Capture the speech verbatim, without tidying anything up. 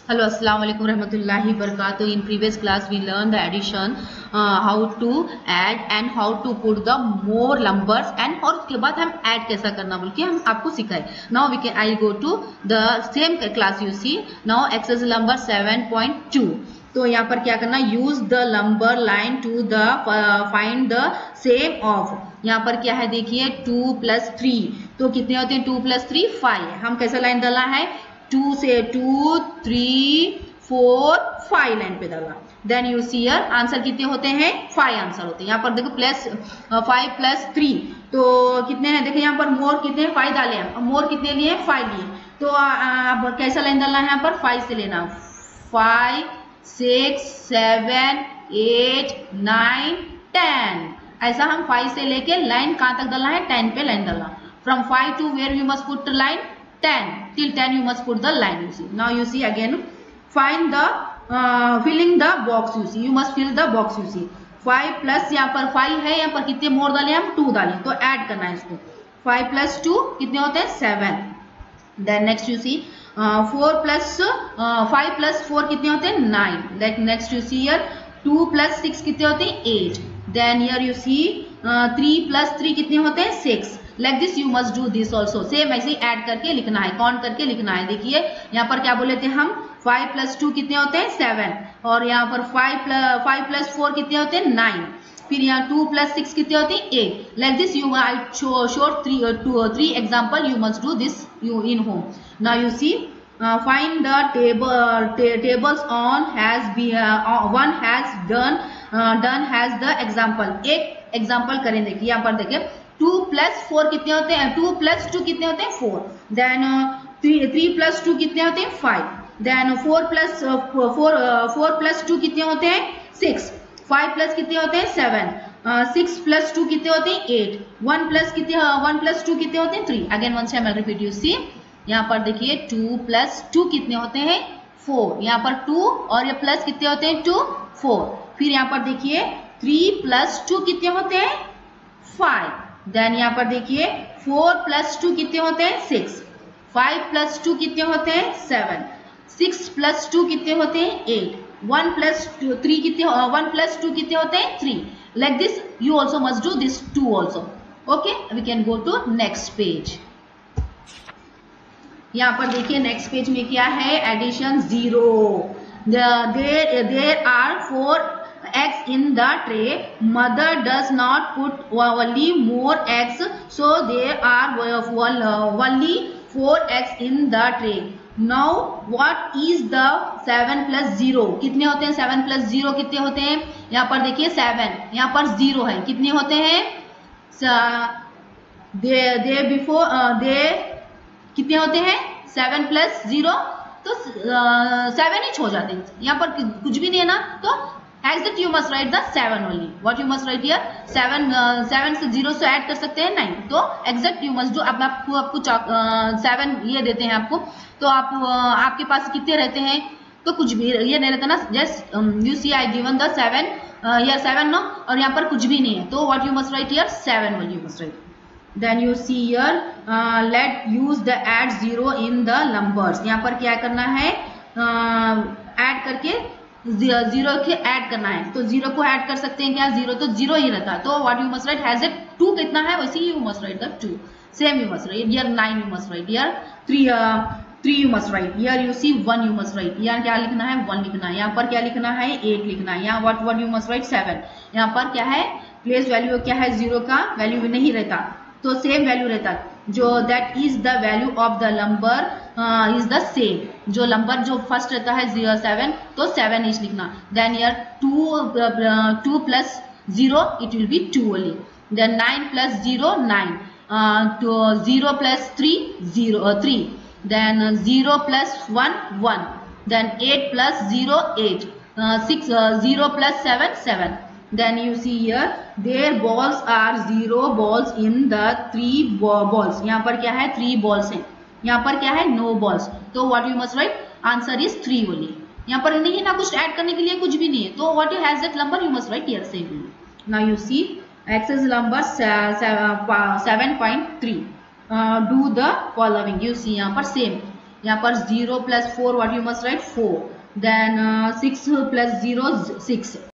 Hello, Assalamu alaikum rahmatullahi barakatuh. In previous class, we learned the addition, uh, how to add and how to put the more numbers and और उसके बाद हम add कैसा करना बोल के हम आपको सिखाए. Now we can I go to the same class you see. Now exercise number seven point two. तो यहाँ पर क्या करना, use the number line to the uh, find the same of. यहाँ पर क्या है देखिए, two plus three. तो कितने होते हैं two plus three? five. हम कैसा लाइन डाला है, टू से two, three, four, five line पे डाला. Then you see here answer कितने होते हैं, फाइव आंसर होते हैं. यहाँ पर देखो प्लस फाइव प्लस थ्री, तो कितने हैं देखिए यहाँ पर मोर कितने, फाइव डाले हैं. मोर कितने लिए, फाइव लिए. तो अब कैसा लाइन डालना है, यहाँ पर फाइव से लेना, five, six, seven, eight, nine, ten. ऐसा हम फाइव से लेके लाइन कहाँ तक डालना है, टेन पे लाइन डालना. From five to where you must put line, ten till ten you must put the line. You see, now you see again, find the uh, filling the box. You see, you must fill the box. You see, five plus यहाँ पर five है, यहाँ पर कितने मोर डाले हम, two डाले, तो ऐड करना है इसको. five plus two कितने होते हैं, seven. then next you see uh, four plus uh, five plus four कितने होते हैं, nine. like next you see here two plus six कितने होते हैं, eight. then here you see uh, three plus three कितने होते हैं, six. like this you must do this also. Same ऐसे ही ऐड करके लिखना है, काउंट करके लिखना है. देखिए यहाँ पर क्या बोले थे हम, five plus two कितने होते हैं, seven. और यहाँ पर five plus five plus four कितने होते हैं, nine. फिर यहाँ two plus six कितने होते हैं, eight. like this you I show short three uh, two or three example. You must do this you in home. now you see uh, find the table uh, tables on has be uh, one has done uh, done has the example. एक example करें. देखिए यहाँ पर देखिए two plus four कितने होते हैं, two plus two कितने होते हैं, four. Then three three plus two कितने होते हैं, five. Then four plus four four plus two कितने होते हैं, सिक्स. फाइव प्लस कितने होते हैं, सेवन. सिक्स प्लस टू कितने होते हैं, एट. वन प्लस कितने वन प्लस टू कितने होते हैं, थ्री. अगेन वन से रिपीट. यू सी यहाँ पर देखिए टू प्लस टू कितने होते हैं, फोर. यहाँ पर टू और ये प्लस कितने होते हैं, टू, फोर. फिर यहाँ पर देखिए थ्री प्लस टू कितने होते हैं, फाइव. देन यहाँ पर देखिए फोर प्लस टू कितने होते हैं, सिक्स. फाइव प्लस टू कितने होते हैं, सेवन. सिक्स प्लस टू कितने होते हैं, एट. वन प्लस थ्री कितने वन प्लस टू कितने होते हैं, three. Like this you also must do this too also. Okay, we can go to next page. यहाँ पर देखिए नेक्स्ट पेज में क्या है, addition zero. There there are four eggs in the tray. Mother does not put only more eggs, so there are only four eggs in the tray. Now what is the seven plus zero? कितने होते हैं, seven plus zero कितने होते हैं, यहाँ पर देखिए seven, यहाँ पर zero है, कितने होते हैं, they they before uh, they कितने होते हैं, seven plus zero, तो seven ही हो जाते हैं. यहाँ पर कुछ भी नहीं है ना, तो exact you must write the seven only. what you must write here, seven. uh, seven से zero से ऐड कर सकते हैं nine. तो exact you must do. अब आपको आपको seven ये देते हैं आपको, तो आप uh, आपके पास कितने रहते हैं, तो कुछ भी ये नहीं रहता ना. just um, you see I given the seven uh, here seven no, और यहाँ पर कुछ भी नहीं है, तो what you must write here, seven only you must write. then you see here uh, let use the add zero in the numbers. यहाँ पर क्या करना है, ऐड uh, करके जीरो के ऐड करना है. तो जीरो को ऐड कर सकते हैं क्या, जीरो तो जीरो ही रहता है. तो what you must write, has it two कितना है, वैसे ही you must write the two. Same you must write here nine, you must write here three, three you must write here. You see one you must write. यहाँ क्या लिखना है, one लिखना है. यहाँ पर क्या लिखना है, एट लिखना है. यहाँ what what you must write, seven. यहाँ पर क्या है, प्लेस वैल्यू क्या है, जीरो का वैल्यू भी नहीं रहता, तो सेम वैल्यू रहता है. जो that is the value of the number is the same. जो नंबर जो फर्स्ट रहता है सेवन, तो सेवन इज लिखना. देन यर two two plus zero it will be two only. Then nine plus zero nine. तो zero plus three zero three. Then zero plus one one. Then eight plus zero eight. Six zero plus seven seven. Then you see here their balls are zero balls in the three balls. यहाँ पर क्या है, three balls हैं. यहाँ पर क्या है, no balls. तो what you must write, answer is three only. यहाँ पर नहीं है ना, कुछ ऐड करने के लिए कुछ भी नहीं है, तो what you has that number you must write here same only. Now you see exercise number seven point three. uh, do the following. You see यहाँ पर same. यहाँ पर zero plus four what you must write four, then six plus zero six,